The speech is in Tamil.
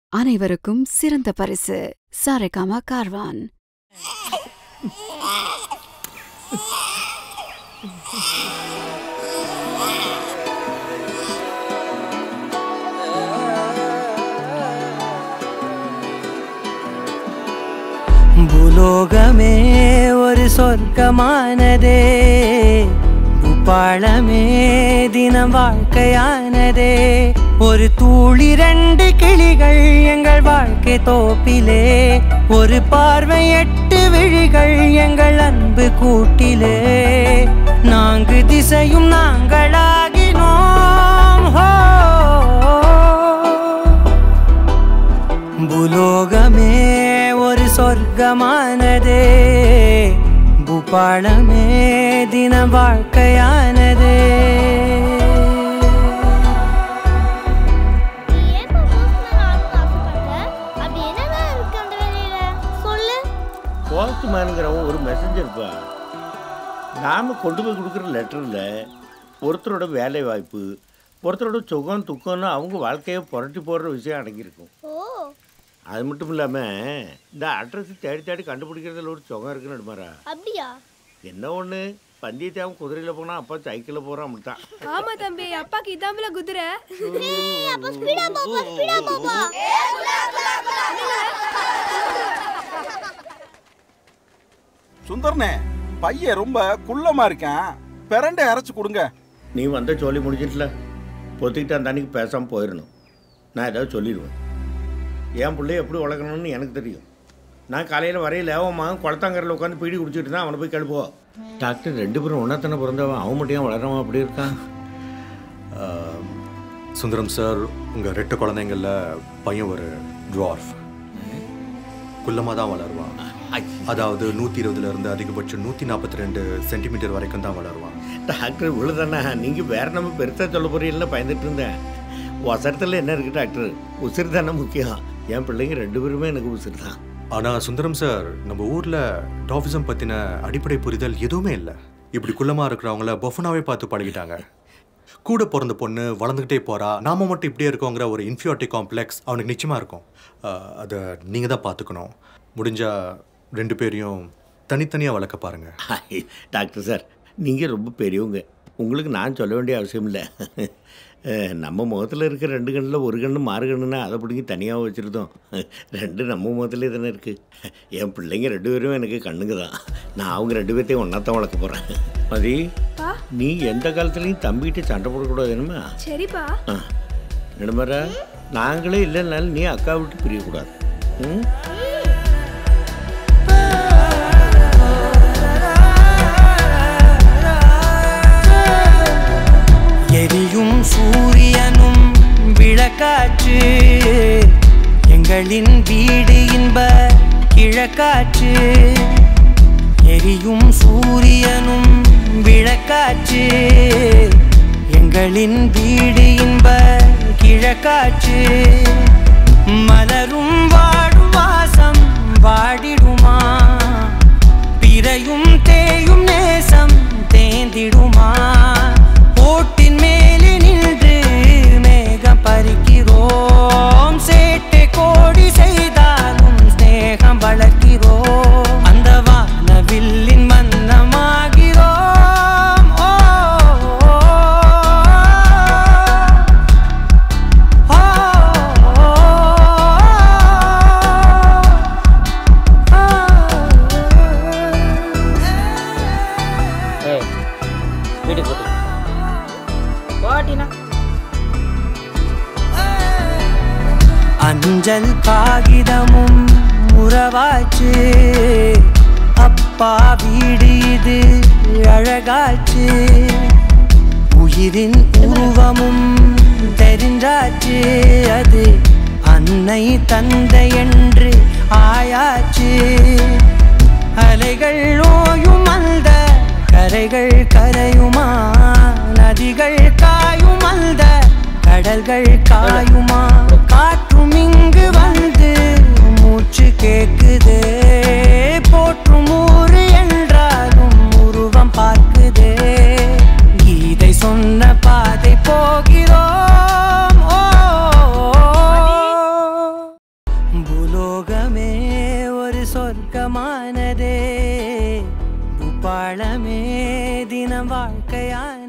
அனைவருக்கும் சிறந்த பரிசு சாரேகாமா கார்வான். பூலோகமே ஒரு சொர்க்கமானதே, பூபாளமே தினம் வாழ்க்கையானதே. ஒரு தூளி ரெண்டு கிளிகள் எங்கள் வாழ்க்கை தோப்பிலே, ஒரு பார்வை 8 விழிகள் எங்கள் அன்பு கூட்டிலே. 4 திசையும் நாங்களாகினோம். பூலோகமே ஒரு சொர்க்கமானதே, பூபாளமே தினம் வாழ்க்கையானதே. போஸ்ட்மேனுங்கிறவன் ஒரு மெசஞ்சர்ப்பா. நாம் கொண்டு போய் கொடுக்குற லெட்டரில் ஒருத்தரோட வேலை வாய்ப்பு, ஒருத்தரோட சுகம் துக்கம்னு அவங்க வாழ்க்கையை புரட்டி போடுற விஷயம் அடங்கியிருக்கும். அது மட்டும் இல்லாமல் இந்த அட்ரஸ் தேடி தேடி கண்டுபிடிக்கிறதுல ஒரு சுகம் இருக்குன்னு எடுமாரா. அப்படியா? என்ன ஒன்று பந்தயத்தாவும் குதிரையில் போனால் அப்பா சைக்கிளில் போகிறான் அப்படித்தான். ஆமா தம்பி, அப்பாக்கு இதாமல குதிரை. சுந்தர்னே, பையன் ரொம்ப குள்ளமா இருக்கான், பிரண்டை அரைச்சு கொடுங்க. நீ வந்த சொல்லி முடிஞ்சிட்டல, பொத்திக்கிட்டு அந்த அன்னைக்கு பேசாமல் போயிடணும். நான் ஏதாவது சொல்லிடுவேன். என் பிள்ளைய எப்படி வளர்க்கணும்னு எனக்கு தெரியும். நான் காலையில் வரையில் லேவமாக குளத்தாங்கரில் உட்காந்து பீடி குடிச்சிட்டு தான் அவனை போய் கழுப்புவோம். டாக்டர் 2 பேரும் ஒன்றாத்தானே பிறந்தவன், அவன் மட்டும் ஏன் வளரவன் அப்படி இருக்கான்? சுந்தரம் சார், உங்கள் 2 குழந்தைங்களில் பையன் ஒரு ட்வார்ஃப், குள்ளமாக தான் வளருவான். அதாவது 120லேருந்து அதிகபட்சம் 142 சென்டிமீட்டர் வரைக்கும் தான் வளருவான். டாக்டர் இவ்வளோதானே? நீங்கள் வேறு நம்ம பெருசாக சொல்ல போறீங்கன்னு பயந்துட்டு இருந்தேன். வசரத்தில் என்ன இருக்குது டாக்டர்? உசிறு தானே முக்கியம். என் பிள்ளைங்க 2 பேருமே எனக்கு உசிறு தான். ஆனால் சுந்தரம் சார், நம்ம ஊரில் டாஃபிசம் பற்றின அடிப்படை புரிதல் எதுவுமே இல்லை. இப்படி குள்ளமாக இருக்கிறவங்கள பஃபனாவே பார்த்து பழகிட்டாங்க. கூட பிறந்த பொண்ணு வளர்ந்துக்கிட்டே போகிறா, நாம மட்டும் இப்படியே இருக்கோங்கிற ஒரு இன்ஃபியாரிட்டி காம்ப்ளெக்ஸ் அவனுக்கு நிச்சயமாக இருக்கும். அதை நீங்கள் தான் பார்த்துக்கணும். முடிஞ்சால் 2 பேரையும் தனித்தனியாக வளர்க்க பாருங்கள். டாக்டர் சார், நீங்கள் ரொம்ப பெரியவங்க, உங்களுக்கு நான் சொல்ல வேண்டிய அவசியம் இல்லை. நம்ம முகத்தில் இருக்கிற 2 கண்ணில் ஒரு கண்ணு மாறு கண்ணுன்னா அதை பிடிங்கி தனியாக வச்சுருந்தோம். 2 நம்ம முகத்துலேயே தானே இருக்குது. என் பிள்ளைங்க 2 பேரும் எனக்கு கண்ணுங்க தான். நான் அவங்க 2 பேர்த்தையும் ஒன்றாத்தான் வளர்க்க போகிறேன். மதி, நீ எந்த காலத்துலையும் தம்பிகிட்ட சண்டை போடக்கூடாது என்னமா? சரிப்பா. என்னமாரா, நாங்களே இல்லைனாலும் நீ அக்கா விட்டு பிரியக்கூடாது. எரியும் சூரியனும் விளக்காற்று, எங்களின் வீடு இன்ப கிழக்காற்று. எரியும் சூரியனும் விளக்காற்று, எங்களின் வீடு இன்ப கிழக்காற்று. மலரும் வாடும் வாசம் வாடிடுமா, பிறையும் தேயும் நேசம் தேந்திடுமா. ஓட்டின் மேலே நின்று மேகம் பறிக்கிறோம், சேட்டை கோடி செய்தாலும் ஸ்நேகம் வளர்க்கிறோம். அந்த வானவில்லின் மன்னமாகிறோம். வீட்டுக்கு போட்டு அஞ்சல் காகிதமும் உறவாச்சு, அப்பா வீடு இது அழகாச்சு. உயிரின் உருவமும் தெரிஞ்சாச்சு, அது அன்னை தந்தை என்று ஆயாச்சு. அலைகள் ஓயும் அந்த கரைகள் கரையுமா, நதிகள் காயும் அந்த கடல்கள் காயுமா. காற்றும் இங்கு வந்து மூச்சு கேக்குதே, போற்றும் ஊரு என்றாலும் உருவம் பார்க்குதே. கீதை சொன்ன பாதை போகிறோம். சொர்க்கமானதே பூபாளமே தினம் வாழ்க்கையான